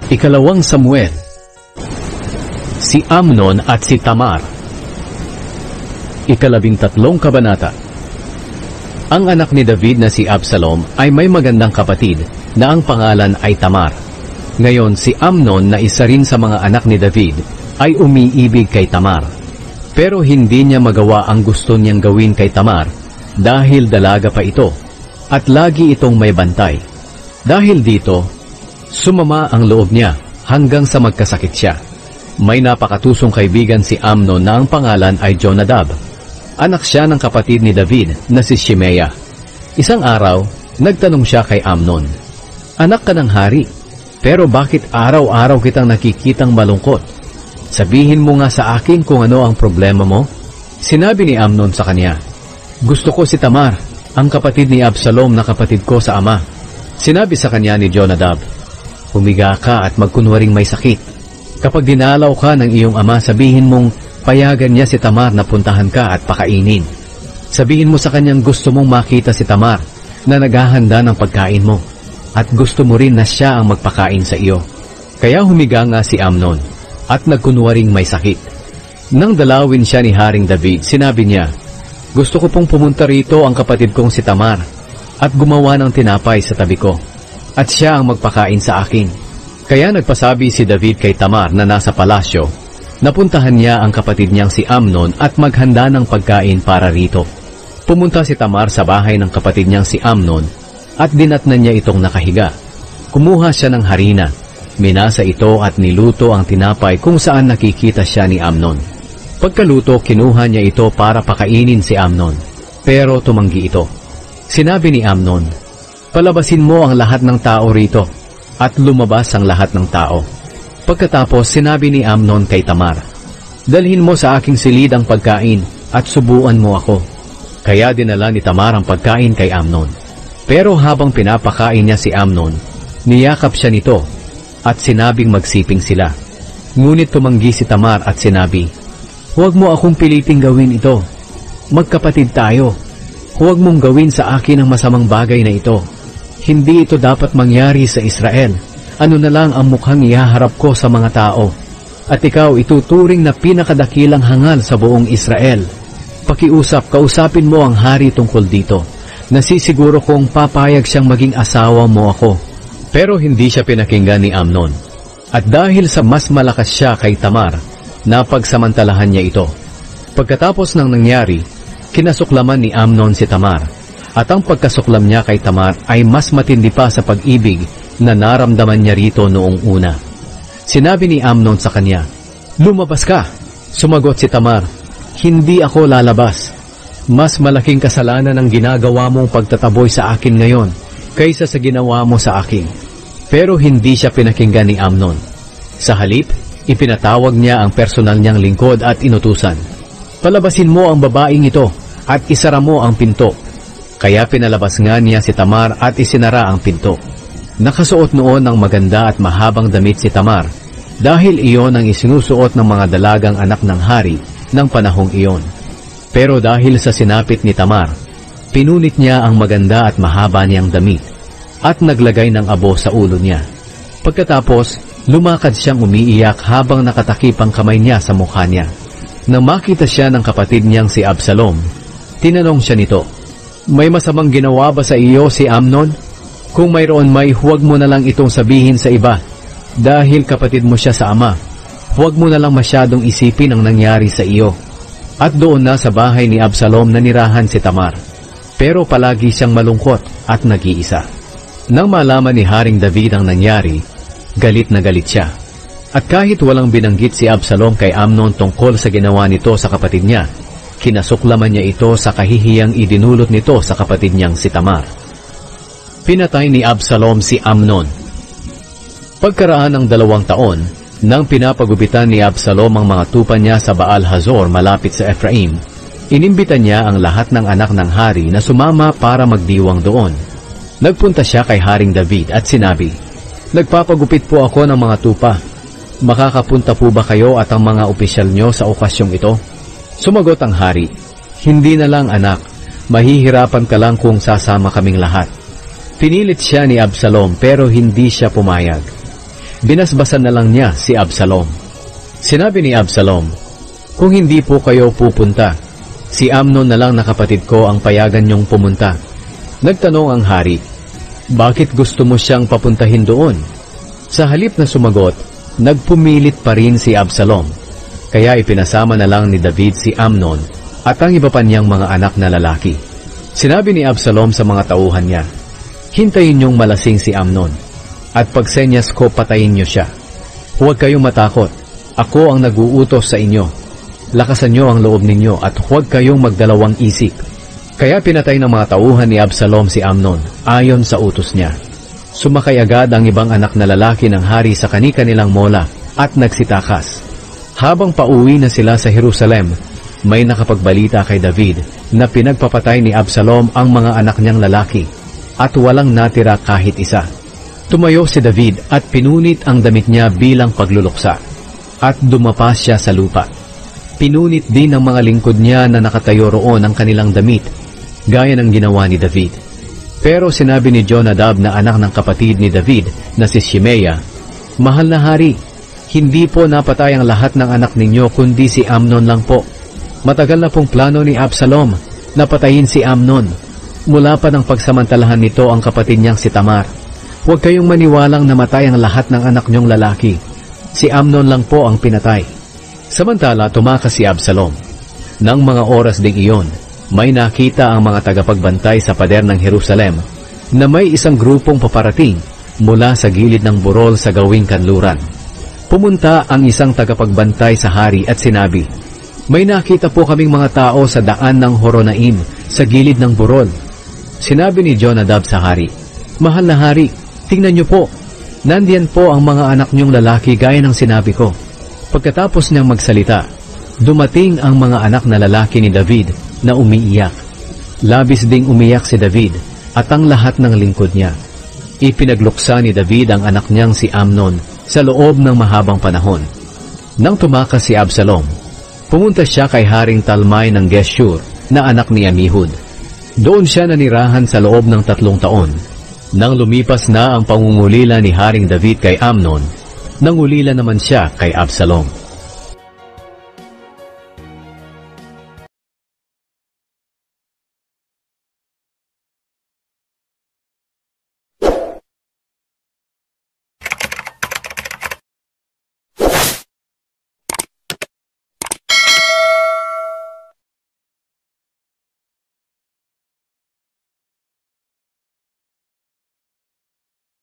Ikalawang Samuel. Si Amnon at si Tamar. 13 kabanata. Ang anak ni David na si Absalom ay may magandang kapatid na ang pangalan ay Tamar. Ngayon si Amnon na isa rin sa mga anak ni David ay umiibig kay Tamar. Pero hindi niya magawa ang gusto niyang gawin kay Tamar dahil dalaga pa ito at lagi itong may bantay. Dahil dito, sumama ang loob niya hanggang sa magkasakit siya. May napakatusong kaibigan si Amnon na ang pangalan ay Jonadab. Anak siya ng kapatid ni David na si Shimea. Isang araw, nagtanong siya kay Amnon, "Anak ka ng hari, pero bakit araw-araw kitang nakikitang malungkot? Sabihin mo nga sa akin kung ano ang problema mo." Sinabi ni Amnon sa kanya, "Gusto ko si Tamar, ang kapatid ni Absalom na kapatid ko sa ama." Sinabi sa kanya ni Jonadab, "Humiga ka at magkunwaring may sakit. Kapag dinalaw ka ng iyong ama, sabihin mong payagan niya si Tamar na puntahan ka at pakainin. Sabihin mo sa kanyang gusto mong makita si Tamar na naghahanda ng pagkain mo at gusto mo rin na siya ang magpakain sa iyo." Kaya humiga nga si Amnon at nagkunwaring may sakit. Nang dalawin siya ni Haring David, sinabi niya, "Gusto ko pong pumunta rito ang kapatid kong si Tamar at gumawa ng tinapay sa tabi ko at siya ang magpakain sa akin." Kaya nagpasabi si David kay Tamar na nasa palasyo, napuntahan niya ang kapatid niyang si Amnon at maghanda ng pagkain para rito. Pumunta si Tamar sa bahay ng kapatid niyang si Amnon at dinatnan niya itong nakahiga. Kumuha siya ng harina, minasa ito at niluto ang tinapay kung saan nakikita siya ni Amnon. Pagkaluto, kinuha niya ito para pakainin si Amnon, pero tumanggi ito. Sinabi ni Amnon, "Palabasin mo ang lahat ng tao rito." At lumabas ang lahat ng tao. Pagkatapos, sinabi ni Amnon kay Tamar, "Dalhin mo sa aking silid ang pagkain at subuan mo ako." Kaya dinala ni Tamar ang pagkain kay Amnon. Pero habang pinapakain niya si Amnon, niyakap siya nito at sinabing magsiping sila. Ngunit tumanggi si Tamar at sinabi, "Huwag mo akong piliting gawin ito. Magkapatid tayo. Huwag mong gawin sa akin ang masamang bagay na ito. Hindi ito dapat mangyari sa Israel. Ano na lang ang mukhang ihaharap ko sa mga tao. At ikaw ituturing na pinakadakilang hangal sa buong Israel. Kausapin mo ang hari tungkol dito. Nasisiguro kong papayag siyang maging asawa mo ako." Pero hindi siya pinakinggan ni Amnon. At dahil sa mas malakas siya kay Tamar, napagsamantalahan niya ito. Pagkatapos ng nangyari, kinasuklaman ni Amnon si Tamar. At ang pagkasuklam niya kay Tamar ay mas matindi pa sa pag-ibig na naramdaman niya rito noong una. Sinabi ni Amnon sa kanya, "Lumabas ka." Sumagot si Tamar, "Hindi ako lalabas. Mas malaking kasalanan ang ginagawa mong pagtataboy sa akin ngayon kaysa sa ginawa mo sa akin." Pero hindi siya pinakinggan ni Amnon. Sa halip, ipinatawag niya ang personal niyang lingkod at inutusan, "Palabasin mo ang babaeng ito at isara mo ang pinto." Kaya pinalabas nga niya si Tamar at isinara ang pinto. Nakasuot noon ng maganda at mahabang damit si Tamar, dahil iyon ang isinusuot ng mga dalagang anak ng hari ng panahong iyon. Pero dahil sa sinapit ni Tamar, pinunit niya ang maganda at mahaba niyang damit at naglagay ng abo sa ulo niya. Pagkatapos, lumakad siyang umiiyak habang nakatakip ang kamay niya sa mukha niya. Nang makita siya ng kapatid niyang si Absalom, tinanong siya nito, "May masamang ginawa ba sa iyo si Amnon? Kung mayroon huwag mo na lang itong sabihin sa iba. Dahil kapatid mo siya sa ama, huwag mo na lang masyadong isipin ang nangyari sa iyo." At doon na sa bahay ni Absalom nanirahan si Tamar. Pero palagi siyang malungkot at nag-iisa. Nang malaman ni Haring David ang nangyari, galit na galit siya. At kahit walang binanggit si Absalom kay Amnon tungkol sa ginawa nito sa kapatid niya, kinasuklaman niya ito sa kahihiyang idinulot nito sa kapatid niyang si Tamar. Pinatay ni Absalom si Amnon. Pagkaraan ng 2 taon, nang pinapagupitan ni Absalom ang mga tupa niya sa Baal Hazor malapit sa Ephraim, inimbita niya ang lahat ng anak ng hari na sumama para magdiwang doon. Nagpunta siya kay Haring David at sinabi, "Nagpapagupit po ako ng mga tupa. Makakapunta po ba kayo at ang mga opisyal nyo sa okasyong ito?" Sumagot ang hari, "Hindi na lang anak, mahihirapan ka lang kung sasama kaming lahat." Pinilit siya ni Absalom pero hindi siya pumayag. binasbasan na lang niya si Absalom. Sinabi ni Absalom, "Kung hindi po kayo pupunta, si Amnon na lang na kapatid ko ang payagan niyong pumunta." Nagtanong ang hari, "Bakit gusto mo siyang papuntahin doon?" Sa halip na sumagot, nagpumilit pa rin si Absalom. Kaya ipinasama na lang ni David si Amnon at ang iba pa niyang mga anak na lalaki. Sinabi ni Absalom sa mga tauhan niya, "Hintayin niyong malasing si Amnon, at pagsenyas ko patayin niyo siya. Huwag kayong matakot. Ako ang nag-uutos sa inyo. Lakasan niyo ang loob ninyo at huwag kayong magdalawang isip." Kaya pinatay ng mga tauhan ni Absalom si Amnon ayon sa utos niya. Sumakay agad ang ibang anak na lalaki ng hari sa kani-kanilang mola at nagsitakas. Habang pauwi na sila sa Jerusalem, may nakapagbalita kay David na pinagpapatay ni Absalom ang mga anak niyang lalaki at walang natira kahit isa. Tumayo si David at pinunit ang damit niya bilang pagluluksa at dumapa siya sa lupa. Pinunit din ng mga lingkod niya na nakatayo roon ang kanilang damit, gaya ng ginawa ni David. Pero sinabi ni Jonadab na anak ng kapatid ni David na si Shimea, "Mahal na hari, hindi po napatay ang lahat ng anak ninyo kundi si Amnon lang po. Matagal na pong plano ni Absalom na patayin si Amnon. Mula pa ng pagsamantalahan nito ang kapatid niyang si Tamar. Huwag kayong maniwalang namatay ang lahat ng anak niyong lalaki. Si Amnon lang po ang pinatay." Samantala, tumakas si Absalom. Nang mga oras ding iyon, may nakita ang mga tagapagbantay sa pader ng Jerusalem na may isang grupong paparating mula sa gilid ng burol sa gawing kanluran. Pumunta ang isang tagapagbantay sa hari at sinabi, "May nakita po kaming mga tao sa daan ng Horonaim sa gilid ng burol." Sinabi ni Jonadab sa hari, "Mahal na hari, tingnan niyo po, nandiyan po ang mga anak niyong lalaki gaya ng sinabi ko." Pagkatapos niyang magsalita, dumating ang mga anak na lalaki ni David na umiiyak. Labis ding umiyak si David at ang lahat ng lingkod niya. Ipinagluksa ni David ang anak niyang si Amnon sa loob ng mahabang panahon. Nang tumakas si Absalom, pumunta siya kay Haring Talmai ng Geshur na anak ni Amihud. Doon siya nanirahan sa loob ng 3 taon. Nang lumipas na ang pangungulila ni Haring David kay Amnon, nangulila naman siya kay Absalom.